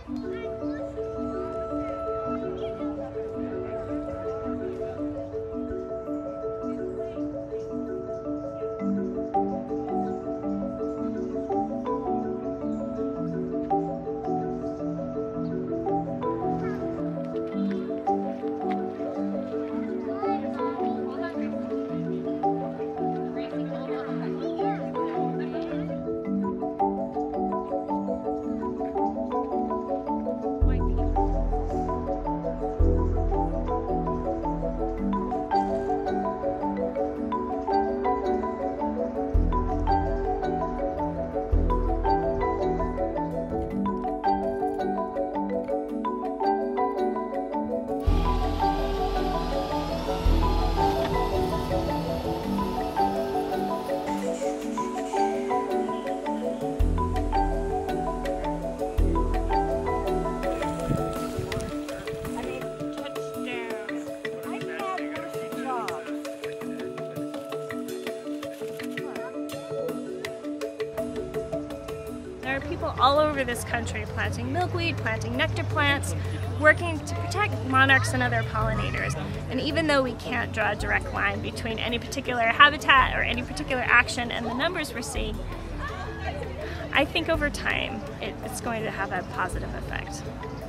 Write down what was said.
There are people all over this country planting milkweed, planting nectar plants, working to protect monarchs and other pollinators. And even though we can't draw a direct line between any particular habitat or any particular action and the numbers we're seeing, I think over time it's going to have a positive effect.